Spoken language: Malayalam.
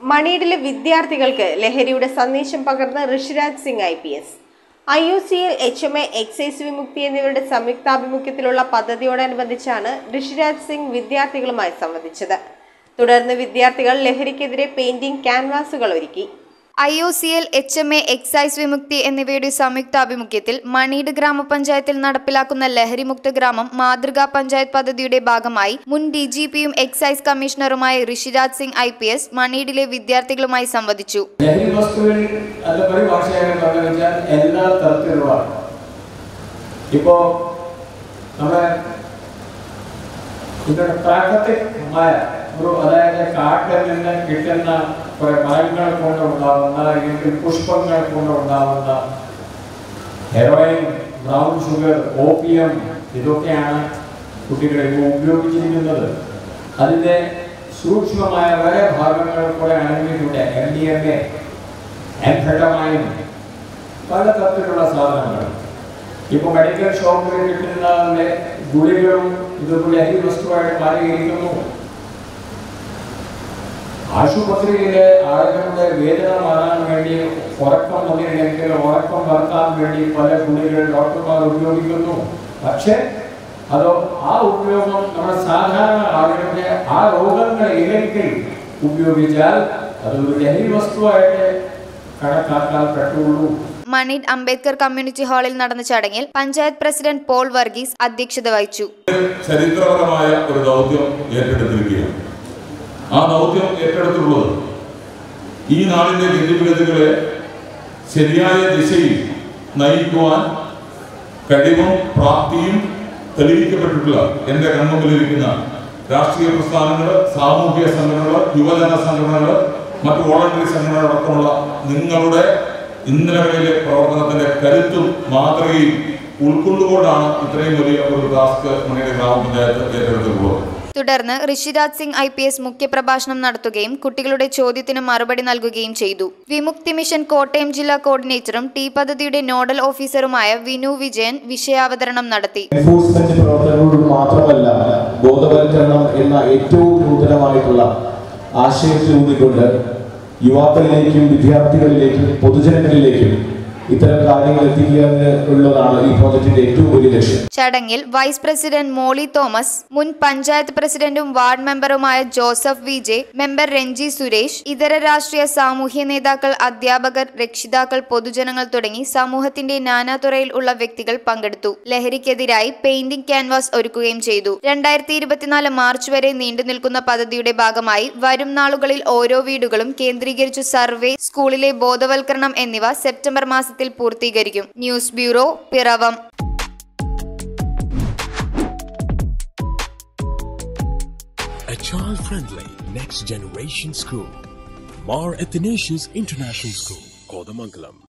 മണിയിലെ വിദ്യാർത്ഥികൾക്ക് ലഹരിയുടെ സന്ദേശം പകർന്ന Rishiraj Singh IPS. IUCL, HMA, excise Vimukthi എന്നിവരുടെ സംയുക്താഭിമുഖ്യത്തിലുള്ള പദ്ധതിയോടനുബന്ധിച്ചാണ് ഋഷിരാജ് സിംഗ് വിദ്യാർത്ഥികളുമായി സംവദിച്ചത്. തുടർന്ന് വിദ്യാർത്ഥികൾ ലഹരിക്കെതിരെ പെയിന്റിംഗ് ക്യാൻവാസുകൾ ഒരുക്കി. IUCL, HMA, എക്സൈസ് വിമുക്തി എന്നിവയുടെ സംയുക്താഭിമുഖ്യത്തിൽ മണിയുടെ ഗ്രാമപഞ്ചായത്തിൽ നടപ്പിലാക്കുന്ന ലഹരിമുക്ത ഗ്രാമം മാതൃകാ പഞ്ചായത്ത് പദ്ധതിയുടെ ഭാഗമായി മുൻ DGPയും എക്സൈസ് കമ്മീഷണറുമായ ഋഷിരാജ് സിംഗ് IPS മണിയിലെ വിദ്യാർത്ഥികളുമായി സംവദിച്ചു. ഹെറോയിൻ, ബ്രൗൺ ഷുഗർ, ഓപ്പിയം ഇതൊക്കെയാണ് കുട്ടികളെ ഉപയോഗിച്ചിരിക്കുന്നത്. അതിൻ്റെ സൂക്ഷ്മമായ പല ഭാഗങ്ങൾ കൂടെ അടങ്ങിയിട്ടുണ്ട്. MDMA, ആംഫെറ്റമൈൻ, പല തരത്തിലുള്ള സാധനങ്ങൾ. ഇപ്പോൾ മെഡിക്കൽ ഷോപ്പിൽ കിട്ടുന്ന ഗുളികളും ഇതുപോലെ ലഹരി വസ്തുവായിട്ട് മാറിയിരിക്കുന്നു. ആശുപത്രിയിലെ ആളുകളുടെ വേദന മാറാൻ വേണ്ടി, ഉറക്കം വന്നില്ലെങ്കിൽ ഉറക്കം വർക്കാൻ വേണ്ടി പല ഗുളികൾ ഡോക്ടർമാർ ഉപയോഗിക്കുന്നു. പക്ഷേ ആ ഉപയോഗം നമ്മുടെ സാധാരണ ആളുകളുടെ ആ രോഗങ്ങൾ ഇല്ലെങ്കിൽ ഉപയോഗിച്ചാൽ അതൊരു ലഹരി വസ്തുവായിട്ട് കണക്കാക്കാൻ പറ്റുള്ളൂ. മണിഡ് അംബേദ്കർ കമ്മ്യൂണിറ്റി ഹാളിൽ നടന്ന ചടങ്ങിൽ പഞ്ചായത്ത് പ്രസിഡന്റ് പോൾ വർഗീസ് അധ്യക്ഷത വഹിച്ചു. ചരിത്രപരമായ ഒരു ദൗത്യം ഏറ്റെടുത്തിരിക്കുകയാണ്. ആ ദൗത്യം ഏറ്റെടുത്തുള്ളത് ഈ നാടിന്റെ ഗതിവിഗതികളെ ശരിയായ ദിശയിൽ നയിക്കുവാൻ കഴിവും പ്രാപ്തിയും തെളിയിക്കപ്പെട്ടിട്ടുള്ള എൻ്റെ കൺമുമ്പിലിരിക്കുന്ന രാഷ്ട്രീയ പ്രസ്ഥാനങ്ങൾ, സാമൂഹിക സംഘടനകൾ, യുവജന സംഘടനകൾ, മറ്റു വോളണ്ടറി സംഘടനകൾ അടക്കമുള്ള നിങ്ങളുടെ ഇന്നലകളിലെ പ്രവർത്തനത്തിന്റെ കരുത്തും മാതൃകയും ഉൾക്കൊണ്ടുകൊണ്ടാണ് ഇത്രയും വലിയ ഒരു ടാസ്ക് മണിയുടെ ഗ്രാമപഞ്ചായത്ത് ഏറ്റെടുത്തിട്ടുള്ളത്. തുടർന്ന് ഋഷിരാജ് സിംഗ് IPS മുഖ്യപ്രഭാഷണം നടത്തുകയും കുട്ടികളുടെ ചോദ്യത്തിന് മറുപടി നൽകുകയും ചെയ്തു. വിമുക്തി മിഷൻ കോട്ടയം ജില്ലാ കോർഡിനേറ്ററും പദ്ധതിയുടെ നോഡൽ ഓഫീസറുമായ വിനു വിജയൻ വിഷയാവതരണം നടത്തി. എൻഫോഴ്സ്മെന്റ് പ്രവർത്തനങ്ങളോട് മാത്രമല്ല, ബോധവൽക്കരണം എന്ന ഏറ്റവും നൂതനമായിട്ടുള്ള ആശയത്തിലൂന്നിക്കൊണ്ട് യുവാക്കളിലേക്കും വിദ്യാർത്ഥികളിലേക്കും പൊതുജനങ്ങളിലേക്കും ഇത്തരം കാര്യങ്ങൾ എത്തിക്കാനുള്ളതാണ് ഈ പ്രോജക്റ്റിന്റെ ഏറ്റവും വലിയ ലക്ഷ്യം. ചടങ്ങിൽ വൈസ് പ്രസിഡന്റ് മോളി തോമസ്, മുൻ പഞ്ചായത്ത് പ്രസിഡന്റും വാർഡ് മെമ്പറുമായ Joseph VJ, member Ranji Suresh, ഇതര രാഷ്ട്രീയ സാമൂഹ്യ നേതാക്കൾ, അധ്യാപകർ, രക്ഷിതാക്കൾ, പൊതുജനങ്ങൾ തുടങ്ങി സമൂഹത്തിന്റെ നാനാതുറയിൽ ഉള്ള വ്യക്തികൾ പങ്കെടുത്തു. ലഹരിക്കെതിരായി പെയിന്റിംഗ് ക്യാൻവാസ് ഒരുക്കുകയും ചെയ്തു. 2024 മാർച്ച് വരെ നീണ്ടു നിൽക്കുന്ന പദ്ധതിയുടെ ഭാഗമായി വരും നാളുകളിൽ ഓരോ വീടുകളും കേന്ദ്രീകരിച്ചു സർവേ, സ്കൂളിലെ ബോധവൽക്കരണം എന്നിവ സെപ്റ്റംബർ മാസത്തിൽ പൂർത്തീകരിക്കും. News bureau, Piravam. A child-friendly next-generation school. Mar Athanasius International School, Kodamangalam.